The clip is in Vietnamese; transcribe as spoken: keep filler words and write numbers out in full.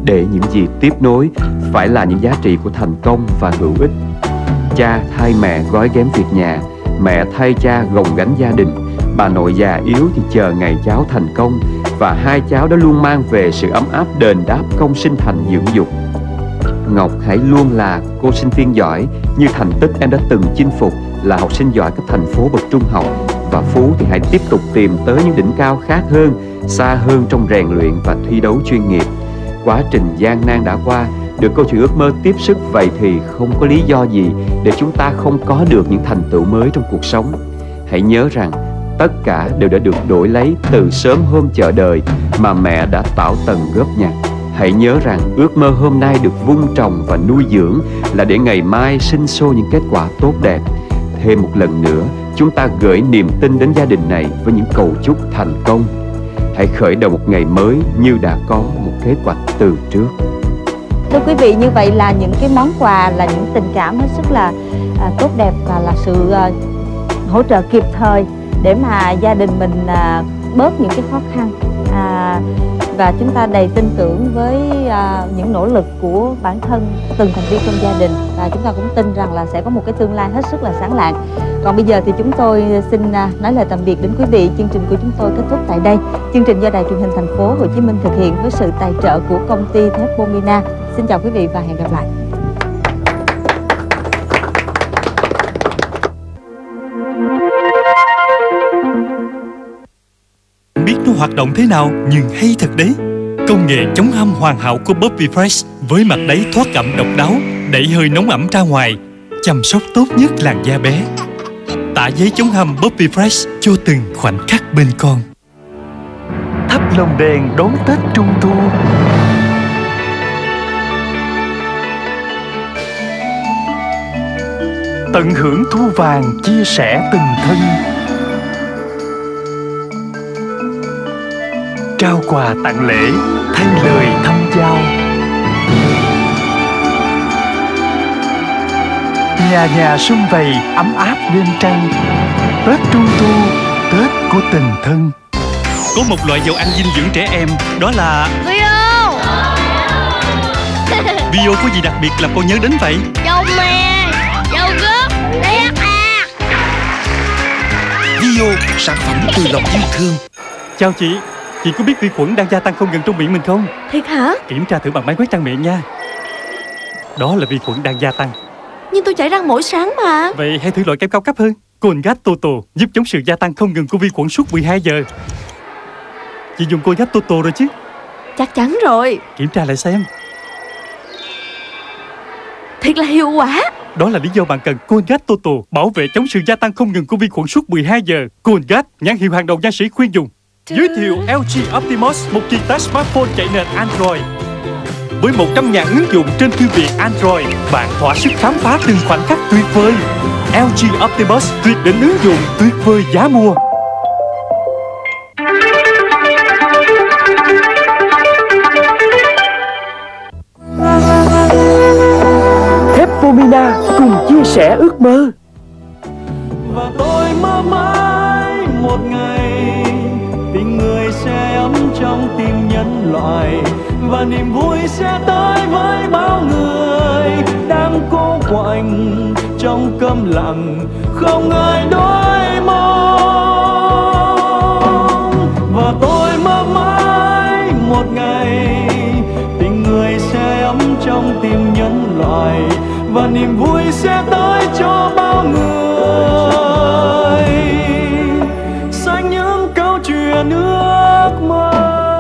để những gì tiếp nối phải là những giá trị của thành công và hữu ích. Cha thay mẹ gói ghém việc nhà, mẹ thay cha gồng gánh gia đình. Bà nội già yếu thì chờ ngày cháu thành công, và hai cháu đã luôn mang về sự ấm áp đền đáp công sinh thành dưỡng dục. Ngọc hãy luôn là cô sinh viên giỏi như thành tích em đã từng chinh phục, là học sinh giỏi cấp thành phố bậc trung học. Và Phú thì hãy tiếp tục tìm tới những đỉnh cao khác hơn, xa hơn trong rèn luyện và thi đấu chuyên nghiệp. Quá trình gian nan đã qua, được câu chuyện ước mơ tiếp sức, vậy thì không có lý do gì để chúng ta không có được những thành tựu mới trong cuộc sống. Hãy nhớ rằng tất cả đều đã được đổi lấy từ sớm hôm chợ đời mà mẹ đã tảo tần góp nhặt. Hãy nhớ rằng ước mơ hôm nay được vun trồng và nuôi dưỡng là để ngày mai sinh sôi những kết quả tốt đẹp. Thêm một lần nữa, chúng ta gửi niềm tin đến gia đình này với những cầu chúc thành công. Hãy khởi đầu một ngày mới như đã có một kế hoạch từ trước. Thưa quý vị, như vậy là những cái món quà, là những tình cảm hết sức là à, tốt đẹp, và là sự à, hỗ trợ kịp thời để mà gia đình mình à, bớt những cái khó khăn. À, và chúng ta đầy tin tưởng với à, những nỗ lực của bản thân từng thành viên trong gia đình, và chúng ta cũng tin rằng là sẽ có một cái tương lai hết sức là sáng lạng. Còn bây giờ thì chúng tôi xin à, nói lời tạm biệt đến quý vị. Chương trình của chúng tôi kết thúc tại đây. Chương trình do Đài Truyền hình Thành phố Hồ Chí Minh thực hiện với sự tài trợ của công ty thép Pomina. Xin chào quý vị và hẹn gặp lại. Biết nó hoạt động thế nào nhưng hay thật đấy. Công nghệ chống hâm hoàn hảo của Bobbi Fresh với mặt đáy thoát ẩm độc đáo, đẩy hơi nóng ẩm ra ngoài, chăm sóc tốt nhất làn da bé. Tã giấy chống hâm Bobbi Fresh cho từng khoảnh khắc bên con. Thắp lồng đèn đón Tết Trung Thu. Tận hưởng thu vàng, chia sẻ tình thân. Trao quà tặng lễ, thay lời thăm giao. Nhà nhà sum vầy, ấm áp đêm trăng. Tết Trung Thu, Tết của tình thân. Có một loại dầu ăn dinh dưỡng trẻ em, đó là Bio. Bio có gì đặc biệt làm con nhớ đến vậy? Dầu mè, dầu gớt, đê hát a. Bio, sản phẩm từ lòng yêu thương. Chào chị, chị có biết vi khuẩn đang gia tăng không ngừng trong miệng mình không? Thiệt hả? Kiểm tra thử bằng máy quét răng miệng nha. Đó là vi khuẩn đang gia tăng. Nhưng tôi chải răng mỗi sáng mà. Vậy hãy thử loại kem cao cấp hơn, Colgate Total, giúp chống sự gia tăng không ngừng của vi khuẩn suốt mười hai giờ. Chị dùng Colgate Total rồi chứ? Chắc chắn rồi. Kiểm tra lại xem. Thiệt là hiệu quả. Đó là lý do bạn cần Colgate Total, bảo vệ chống sự gia tăng không ngừng của vi khuẩn suốt mười hai giờ. Colgate, nhãn hiệu hàng đầu nha sĩ khuyên dùng. Giới thiệu lờ giê Optimus, một kiệt tác smartphone chạy nền Android. Với một trăm nghìn ứng dụng trên thư viện Android, bạn thỏa sức khám phá từng khoảnh khắc tuyệt vời. lờ giê Optimus, tuyệt đỉnh ứng dụng, tuyệt vời giá mua. Thép Pomina cùng chia sẻ ước mơ. Và tôi mơ mãi một ngày tình người sẽ ấm trong tim nhân loại, và niềm vui sẽ tới với bao người đang cố quạnh trong câm lặng không ai đôi mong. Và tôi mơ mãi một ngày tình người sẽ ấm trong tim nhân loại, và niềm vui sẽ tới cho bao người. Xanh những câu chuyện ước mơ.